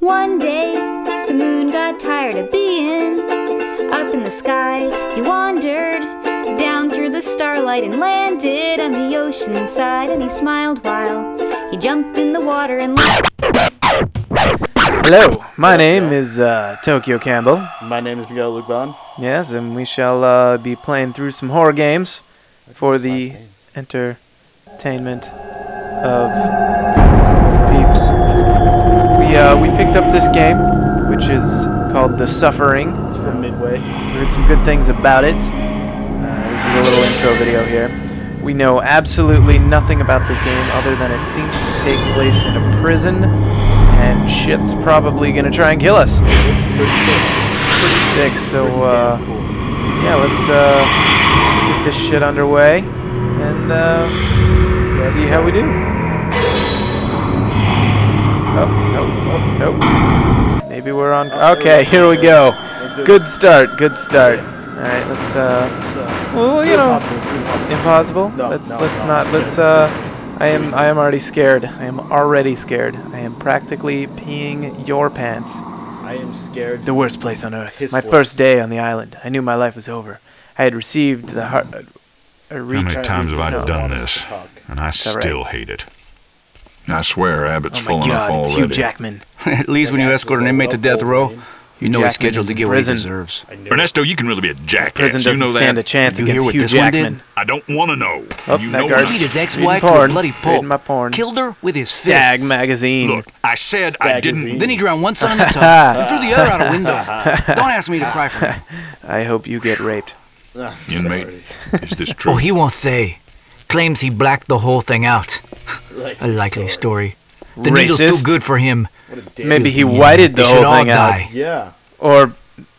One day, the moon got tired of being up in the sky. He wandered down through the starlight and landed on the ocean side. And he smiled while he jumped in the water and Hello, my name is Tokyo Campbell. My name is Miguel Lugbon. Yes, and we shall be playing through some horror games for the entertainment of peeps. We picked up this game, which is called The Suffering. It's from Midway. We heard some good things about it. This is a little intro video here. We know absolutely nothing about this game other than it seems to take place in a prison, and shit's probably gonna try and kill us. It's pretty sick. Pretty sick. So yeah, let's get this shit underway and see how we do. Nope. Maybe we're on. Okay, here we go. Good start. Alright, let's well, you know, impossible. Let's not. I am already scared. I am already scared. I am practically peeing your pants. I am scared. The worst place on earth. My first day on the island. I knew my life was over. I had received the How many times have I done this? And I still hate it. I swear Abbott's full enough already. It's Hugh Jackman. At least when you escort an inmate to death row, you know he's scheduled to get what he deserves. Ernesto, you can really be a jackass. Prison doesn't you know stand that? a chance You hear against what Hugh this one Jackman. did? I don't want to know. Oh, You that know guard what? Beat his reading ex-wife to a porn. bloody pulp. Reading my porn. Killed her with his Stag fists. magazine. Look, I said I didn't. Then he drowned one son in the tub and threw the other out a window. Don't ask me to cry for him. I hope you get raped. Inmate, is this true? Oh, he won't say. Claims he blacked the whole thing out. A likely story. The needle's Racist. too good for him. Maybe he whited the They should whole all thing out. die. Yeah. Or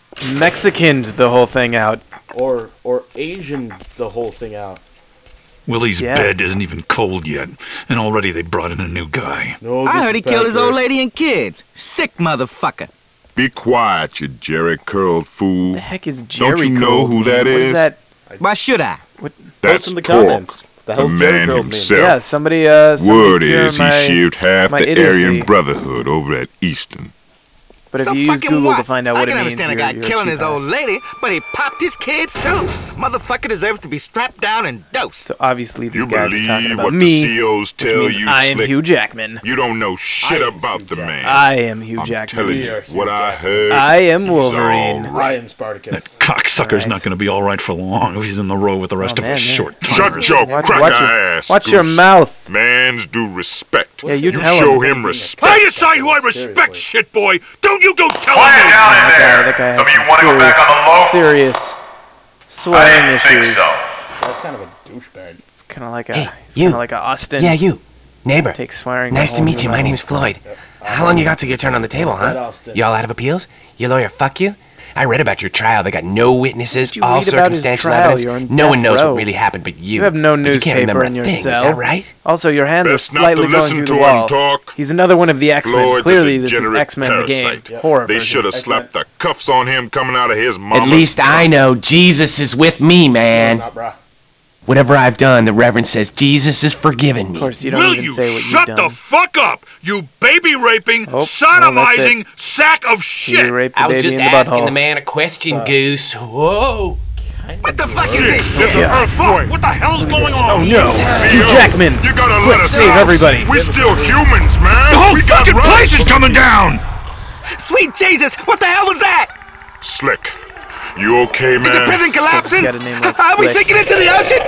Mexicaned the whole thing out. Or Asian the whole thing out. Willie's Yeah. bed isn't even cold yet, and already they brought in a new guy. No, I heard he killed his disrespect, old lady and kids. Sick motherfucker. Be quiet, you jerry-curled fool. The heck is Jerry? Don't you know who that What is is? that? Why should I? That's Post in the Torque, comments. The the hell's man Jerry Curl mean? himself. Yeah, somebody Word cure is he my- shaved half my the idiocy. Aryan Brotherhood over at Easton. But So if you use fucking Google what? to find out I what it can means, understand a you're guy killing cheap his old ass. lady, but he popped his kids too. Motherfucker deserves to be strapped down and dosed. So obviously these You guys are talking believe about what the me, COs which tell means you, I am Slick? Hugh Jackman. You don't know shit am about Hugh the Jackman. man. I am Hugh I'm Jackman. telling We you are Hugh what I Jackman. heard. I am He's Wolverine. all right. I am Spartacus. Cocksucker's Alright. not going to be all right for long if he's in the row with the rest Oh, of man, us yeah. short Shut timers. your Watch cracker ass. Watch your goose. mouth. Mans do respect. Yeah, you You tell show him. him respect. I decide who I respect, Seriously. shit boy. Don't you go telling Quiet me. down in there. That guy has Some of you some want to go back on the low? serious I swearing didn't think issues. so. That's kind of a douchebag. It's kind of like a, Hey, he's you. kind of like a Austin. Yeah, you. Neighbor. Takes swearing. Nice a to whole meet new you. My level. name's Floyd. How long you got to your turn on the table, Red huh? Austin. You all out of appeals? Your lawyer fuck you? I read about your trial. They got no witnesses, Did you all read about his circumstantial trial? evidence. You're on No one death knows row. what really happened but you. You have no But you can't newspaper remember in a your thing, cell. is that right? Also, your hands Best are not slightly to going listen through to the him wall. talk. He's another one of the X-Men. Floyd's a Clearly, this is degenerate X-Men the game. parasite. Horror They version. should have slapped the cuffs on him coming out of his mama's At least I know Jesus is with me, man. Not brah. Whatever I've done, the Reverend says Jesus has forgiven Of me. course, you don't Will even you say what shut you've the done. fuck up, you baby-raping, Oh, sodomizing sack of You shit! raped the I was baby just in the asking butthole. the man a question, Goose. Whoa. What the fuck is this shit? Yeah. Fuck, what the hell's going Oh on? no! Hugh Jackman! You gotta Quick, let us save out. everybody. We're still humans, man. The whole we got fucking rights. place is coming down! Sweet Jesus, what the hell was that? Slick, you okay, Is the man? prison collapsing? got a name like Are we Slick. sinking into the ocean?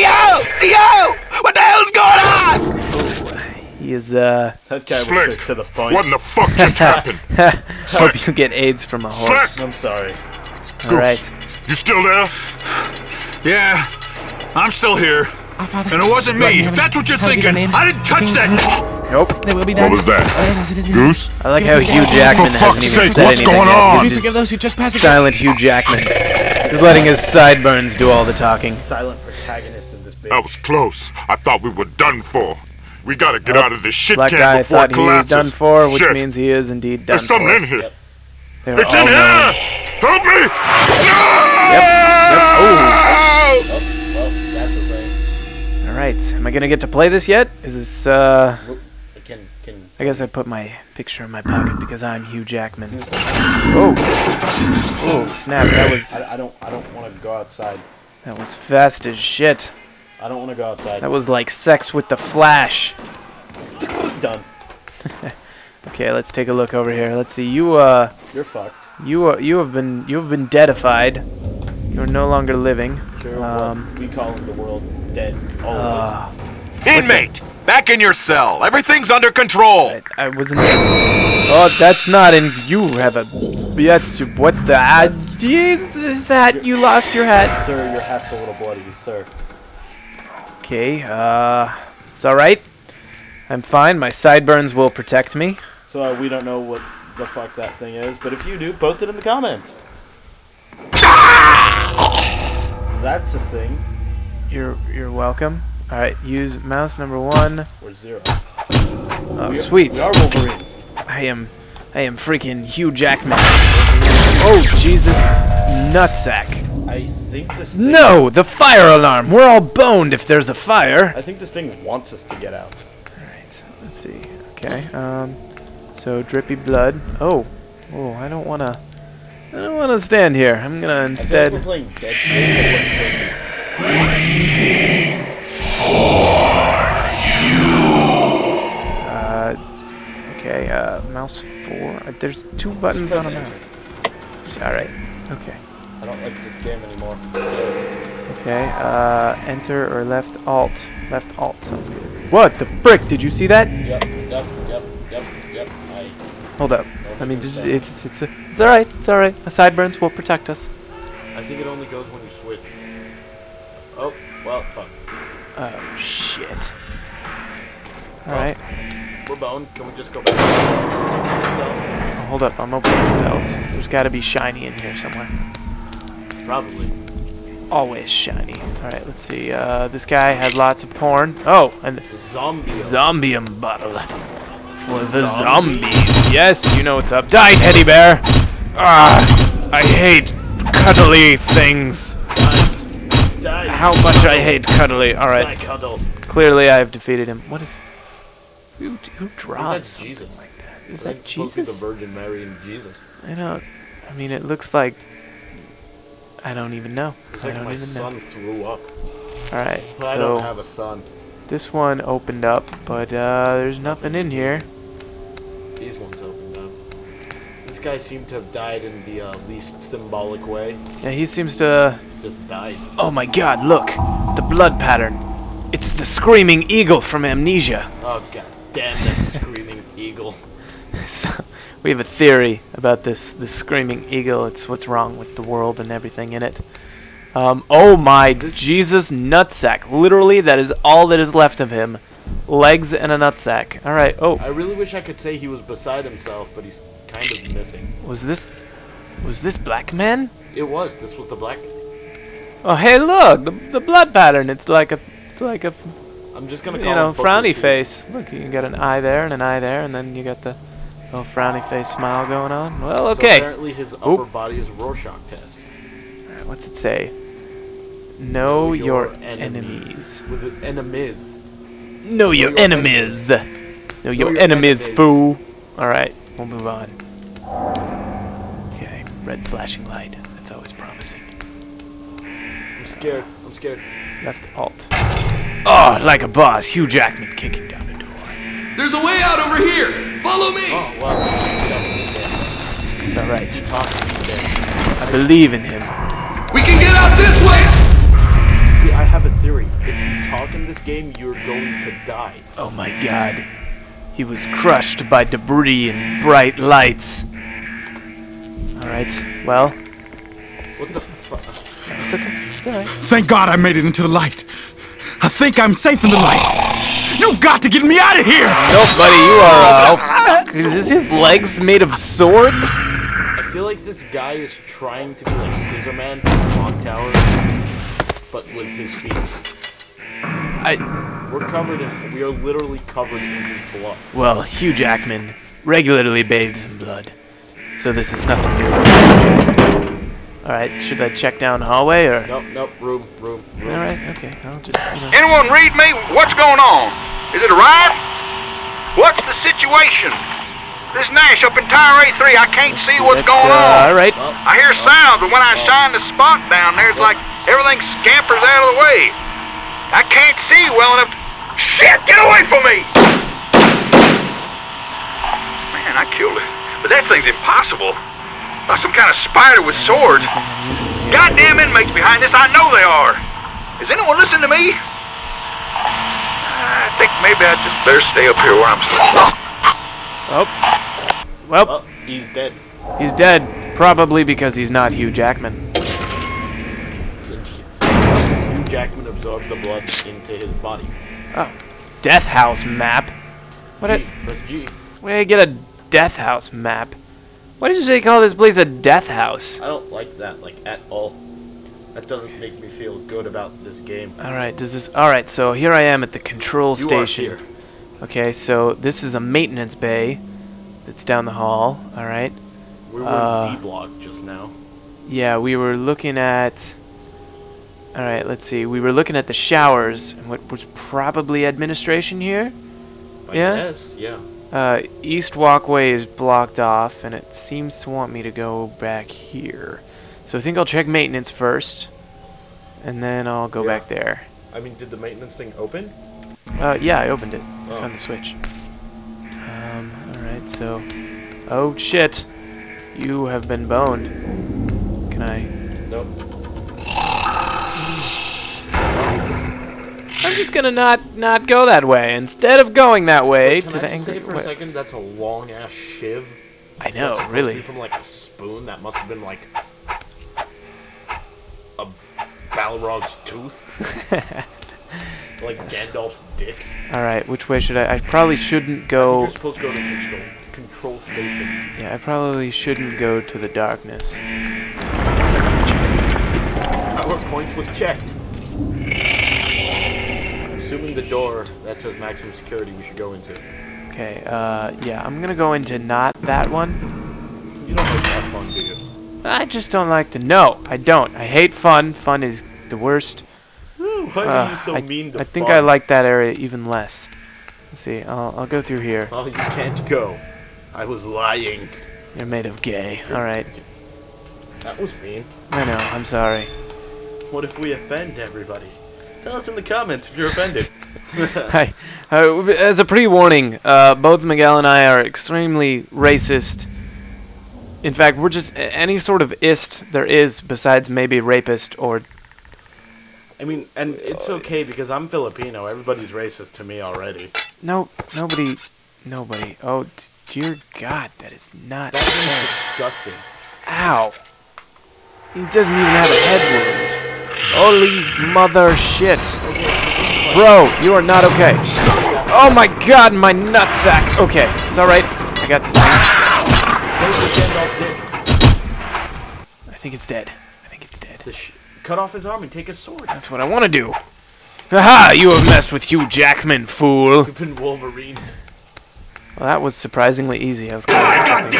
CO! What the hell's going on? He is, That guy was Slick, straight to the point. what in the fuck just happened? hope you get AIDS from a horse. Slick, I'm sorry. Alright. you still there? Yeah, I'm still here. And it wasn't me. If that's what you're thinking, I didn't touch that. Nope. What was that? Goose? I like how Hugh Jackman For hasn't fuck's even sake, said what's anything going yet. on? He's just silent Hugh Jackman. He's letting his sideburns do all the talking. Silent protagonist in this bitch. That was close. I thought we were done for. We gotta get out of this shit Black can guy before thought it he was collapses. done for, which Shit. means he is indeed done There's something for. in here. They were It's in all here! knowing. Help me! Yep. Oh, well, that's a thing. Alright, am I gonna get to play this yet? Is this, We can I guess I put my picture in my pocket because I'm Hugh Jackman. Oh! Oh, snap, that was... I don't want to go outside. That was fast as shit. I don't want to go outside. That was like sex with the Flash. Done. Okay, let's take a look over here. Let's see. You're fucked. You have been deadified. You're no longer living. Sure, we call the world dead. Always. Inmate, back in your cell. Everything's under control. I wasn't. Oh, that's not in. You have a. That's what the. Jesus, hat. You lost your hat. Sir, your hat's a little bloody, sir. Okay. It's all right. I'm fine. My sideburns will protect me. So we don't know what the fuck that thing is, but if you do, post it in the comments. That's a thing. You're welcome. All right. Use mouse number 1. Or 0. Oh, sweet. We are Wolverine. I am freaking Hugh Jackman. Oh, Jesus. Nutsack. I think this thing... No! The fire alarm! We're all boned if there's a fire! I think this thing wants us to get out. Alright, let's see. Okay, so drippy blood. Oh. Oh, I don't wanna stand here. I'm gonna instead... I feel like we're playing Dead Space. Waiting for you. Okay, mouse 4. There's 2 buttons on a mouse. Alright, okay. I don't like this game anymore. Okay, enter or left alt. Left alt sounds good. What the frick? Did you see that? Yep. Hold up. I mean, it's alright. It's alright. The sideburns will protect us. I think it only goes when you switch. Oh, well, fuck. Oh shit. Alright. We're boned. Can we just go back to the cell? Oh, hold up. I'm opening the cells. There's got to be shiny in here somewhere. Probably. Always shiny. Alright, let's see. This guy had lots of porn. Oh, and Zombium bottle. For the zombies. Yes, you know what's up. Die, teddy bear! Ah, I hate cuddly things. Die. How much I hate cuddly. Alright. Die, cuddle. Clearly I have defeated him. What is... Who draws something Jesus. like that? Is that supposed to be Jesus? the Virgin Mary and Jesus. I don't... I mean, it looks like... I don't even know. It's like my son threw up. Alright, But I so... don't have a son. This one opened up, but there's nothing in here. These ones opened up. This guy seemed to have died in the least symbolic way. Yeah, he seems to... Just died. Oh my god, look! The blood pattern. It's the screaming eagle from Amnesia. Oh god damn that screaming eagle. So, we have a theory about this screaming eagle. It's what's wrong with the world and everything in it. Oh my Jesus nutsack. Literally, that is all that is left of him. Legs and a nutsack. Alright, oh. I really wish I could say he was beside himself, but he's kind of missing. Was this black man? It was. This was the black... Oh hey look! The blood pattern. It's like a I'm just gonna call you know, him frowny face. Look, you got an eye there and an eye there, and then you got the little frowny face smile going on. Well, okay. So apparently his upper body is a Rorschach test. Alright, what's it say? Know your enemies. With the enemies. Know your enemies. Know your enemies, fool. Alright, we'll move on. Okay, red flashing light. That's always promising. I'm scared. I'm scared. Left alt. Oh, like a boss, Hugh Jackman kicking down the door. There's a way out over here! Follow me! Oh, wow. It's alright. I believe in him. We can get out this way! See, I have a theory. If you talk in this game, you're going to die. Oh my god. He was crushed by debris and bright lights. Alright, well. What the fuck? It's okay. It's alright. Thank God I made it into the light. I think I'm safe in the light. You've got to get me out of here! No, buddy, you are, is his legs made of swords? I feel like this guy is trying to be like Scissor Man from Clock Tower, but with his feet. We are literally covered in his blood. Well, Hugh Jackman regularly bathes in blood, so this is nothing new. Alright, should I check down the hallway, or? Nope, room. Alright, okay, I'll just, Anyone read me? What's going on? Is it arrived? What's the situation? This Nash up in Tower A3, I can't see what's going on. All right. I hear sounds, but when I shine the spot down there, it's like everything scampers out of the way. I can't see well enough. Shit, get away from me! Man, I killed it. But that thing's impossible. Like some kind of spider with swords. Goddamn inmates behind this, I know they are. Is anyone listening to me? I think maybe I just better stay up here where I'm sitting. Well, he's dead. He's dead, probably because he's not Hugh Jackman. Hugh Jackman absorbed the blood into his body. Oh, Death House map. Press G. Where do you get a Death House map? Why did they call this place a Death House? I don't like that, like, at all. That doesn't make me feel good about this game. Alright, alright, so here I am at the control station. You are here. Okay, so this is a maintenance bay that's down the hall, alright. We were in D block just now. Yeah, we were looking at... Alright, let's see. We were looking at the showers, and what was probably administration here? I guess, yeah. East walkway is blocked off, and it seems to want me to go back here. So I think I'll check maintenance first, and then I'll go back there. I mean, did the maintenance thing open? Yeah, I opened it. I found the switch. Alright, so... Oh, shit. You have been boned. Can I... Nope. I'm just gonna not go that way. Instead of going that way to the angry... Can I just say for a second, that's a long-ass shiv? I know, that's really. From, like, a spoon that must have been, like... a Balrog's tooth? Like Gandalf's dick. Alright, which way should I probably shouldn't go... I think you're supposed to go to control station. Yeah, I probably shouldn't go to the darkness. Our point was checked. Assuming the door that says maximum security we should go into. Okay, yeah, I'm gonna go into not that one. You don't like that fun, do you? I just don't like to know. I don't. I hate fun. Fun is the worst. Why are you so mean to I think fun? I like that area even less. Let's see. I'll go through here. Oh, you can't go. I was lying. You're made of gay. Alright. That was mean. I know. I'm sorry. What if we offend everybody? Tell us in the comments if you're offended. Hi. As a pre-warning, both Miguel and I are extremely racist. In fact, we're just any sort of ist there is besides maybe rapist or... I mean, and it's okay because I'm Filipino. Everybody's racist to me already. No, nobody. Oh, dear God, that is not... That is disgusting. Ow. He doesn't even have a head wound. Holy mother shit. Bro, you are not okay. Oh my God, my nutsack. Okay, it's alright. I got this thing. I think it's dead. Cut off his arm and take his sword. That's what I want to do. Aha! You have messed with Hugh Jackman, fool. You've been Wolverine. Well, that was surprisingly easy. I was kind of expecting.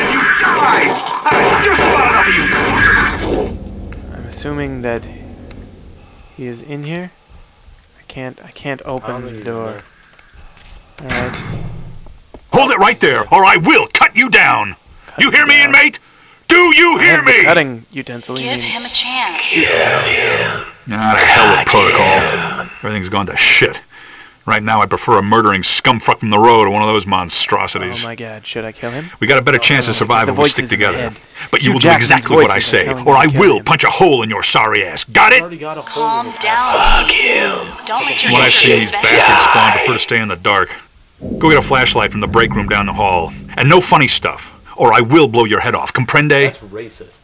I'm assuming that he is in here. I can't open the door. All right. Hold it right there, or I will cut you down. You hear me, inmate? Do you hear me? Cutting utensil. Give him a chance. Nah, the hell with protocol. Everything's gone to shit. Right now, I prefer a murdering scumfuck from the road to one of those monstrosities. Oh my God, should I kill him? We got a better chance of survival if we stick together. But you will do exactly what I say, or I will punch a hole in your sorry ass. Got it? Calm down, Fuck you. Don't let your When I see these bastards spawn, I prefer to stay in the dark. Go get a flashlight from the break room down the hall. And no funny stuff, or I will blow your head off. Comprende? That's racist.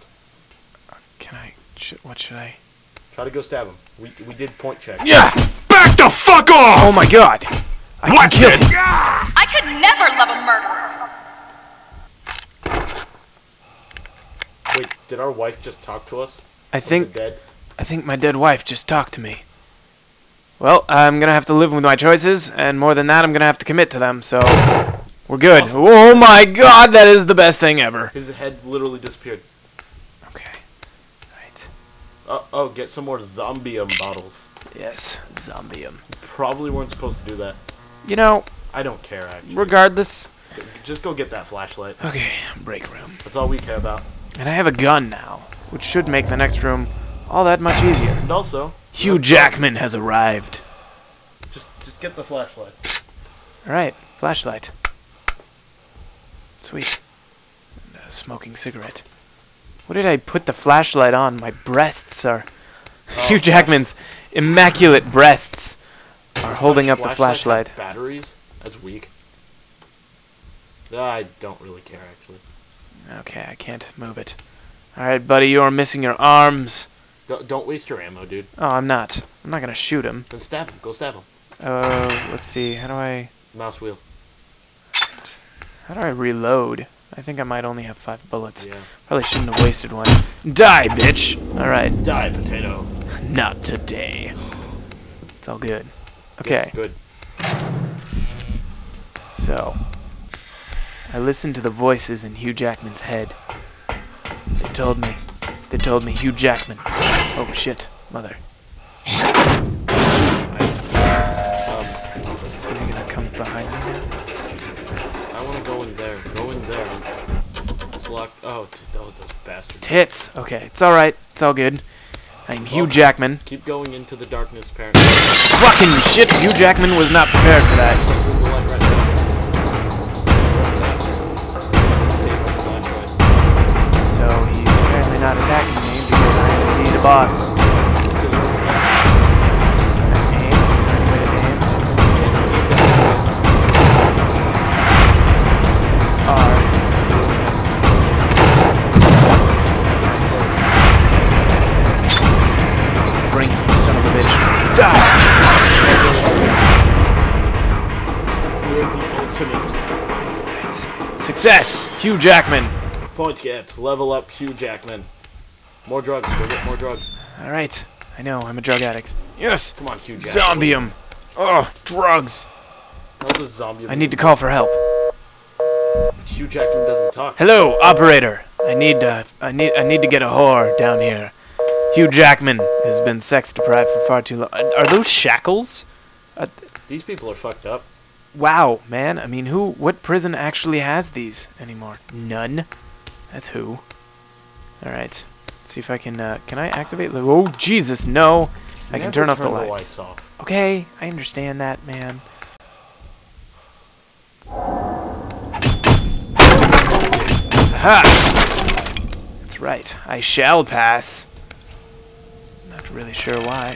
What should I... Try to go stab him. We did point check. Yeah! Back the fuck off! Oh my God! Watch it! I could never love a murderer. Wait, did our wife just talk to us? I think my dead wife just talked to me. Well, I'm gonna have to live with my choices, and more than that, I'm gonna have to commit to them, so... We're good. Awesome. Oh my God, that is the best thing ever. His head literally disappeared. Okay. Right. Oh, get some more Zombium bottles. Yes, Zombium. Probably weren't supposed to do that. You know, I don't care, actually. Regardless. Just go get that flashlight. Okay, break room. That's all we care about. And I have a gun now, which should make the next room all that much easier. And also, Hugh Jackman has arrived. Just get the flashlight. Alright, flashlight. Sweet. And a smoking cigarette. What did I put the flashlight on? My breasts are... Hugh Jackman's immaculate breasts are holding up the flashlight. Batteries? That's weak. I don't really care, actually. Okay, I can't move it. Alright, buddy, you are missing your arms. Don't waste your ammo, dude. Oh, I'm not. I'm not gonna shoot him. Then stab him. Go stab him. Let's see. How do I... Mouse wheel. How do I reload? I think I might only have 5 bullets. Yeah. Probably shouldn't have wasted one. Die, bitch! Alright. Die, potato. Not today. It's all good. Okay. Yes, good. So, I listened to the voices in Hugh Jackman's head. They told me Hugh Jackman. Oh shit, mother. Is he gonna come behind me now? I wanna go in there. Go in there. It's locked. Oh, those bastards. Tits! Okay, it's alright. It's all good. I'm Hugh Jackman. Keep going into the darkness, apparently. Fucking shit! Hugh Jackman was not prepared for that. So he's apparently not attacking me because I am indeed a boss. Bring it, you son of a bitch. Die! Where's the ultimate? Success! Hugh Jackman! Point get. Level up Hugh Jackman. More drugs. Go get more drugs. Alright. I know, I'm a drug addict. Yes! Come on, Hugh Jackman. Zombium! Oh, drugs! How does Zombium... I need to call for help. Hugh Jackman doesn't talk. Hello, operator! I need to get a whore down here. Hugh Jackman has been sex deprived for far too long. Are those shackles? These people are fucked up. Wow, man. I mean, what prison actually has these anymore? None. That's who. Alright. Let's see if I can I activate the... Oh, Jesus, no! I can turn off the lights. Off. Okay, I understand that, man. Aha! That's right. I shall pass. Not really sure why.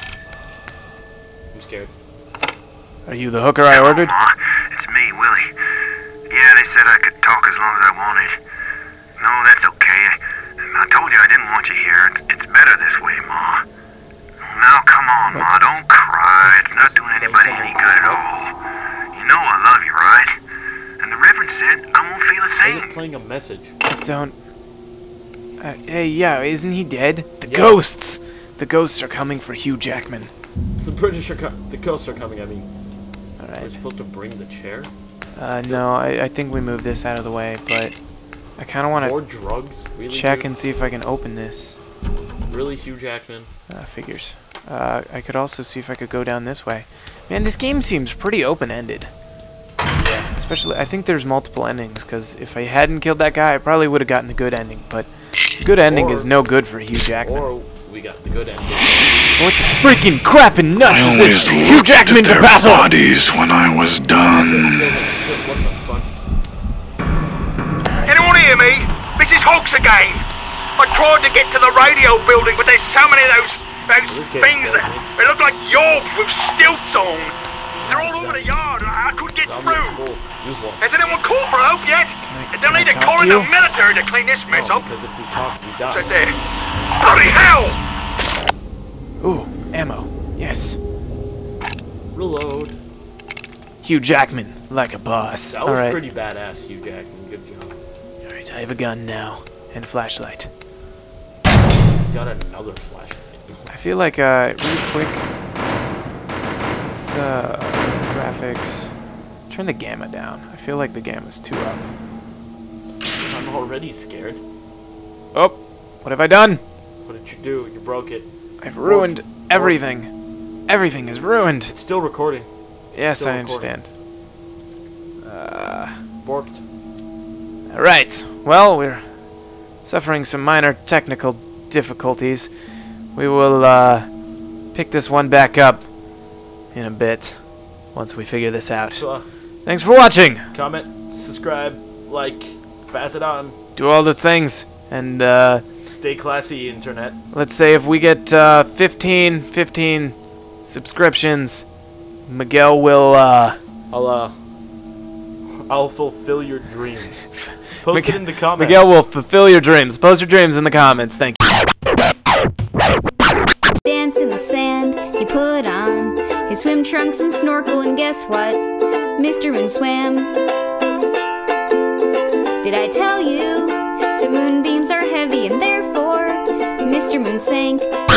I'm scared. Are you the hooker I ordered? It's me, Willie. Yeah, they said I could talk as long as I wanted. No, that's okay. I told you I didn't want you here. It's better this way, Ma. Now, come on, Ma. Don't cry. It's not doing anybody any good at all. You know I love you, right? And the Reverend said I won't feel a thing. Why is it playing a message? I don't... hey, yeah, isn't he dead? The ghosts! The ghosts are coming for Hugh Jackman. The British are the ghosts are coming, I mean. Alright. We're supposed to bring the chair? No, I think we moved this out of the way, but I kind of want More drugs? Really, check dude? and see if I can open this. Really, Hugh Jackman? Figures. I could also see if I could go down this way. Man, this game seems pretty open-ended. Yeah. Especially, I think there's multiple endings, because if I hadn't killed that guy, I probably would have gotten the good ending, but the good ending is no good for Hugh Jackman. Or we got the good ending. What the freaking crap and nuts I is always this? Hugh looked Jackman at to their battle! bodies when I was done. What the fuck? Anyone hear me? This is Hawks again. I tried to get to the radio building, but there's so many of those things that they look like yawps with stilts on. They're all over the yard, and I couldn't get through. Has anyone called for help yet? They'll need to call in the military to clean this mess up. Because if we talk, we die. It's right there. Bloody hell! Ooh, ammo. Yes. Reload. Hugh Jackman, like a boss. That was Alright. pretty badass, Hugh Jackman. Good job. Alright, I have a gun now. And a flashlight. Got another flashlight. I feel like, really quick... Let's, graphics... Turn the gamma down. I feel like the gamma's too up. I'm already scared. Oh! What have I done? What did you do? You broke it. I've ruined everything. Everything is ruined. It's still recording. Yes, Still I recording. understand. Alright, well, we're suffering some minor technical difficulties. We will pick this one back up in a bit once we figure this out. So, thanks for watching! comment, subscribe, like, pass it on. Do all those things, and stay classy, internet. let's say if we get 15 subscriptions, Miguel will I'll fulfill your dreams. Post it in the comments. Miguel will fulfill your dreams. Post your dreams in the comments. Thank you. Danced in the sand, he put on his swim trunks and snorkel, and guess what? Mr. Moon swam. Did I tell you that moonbeams are heavy and therefore Mr. Moon sank?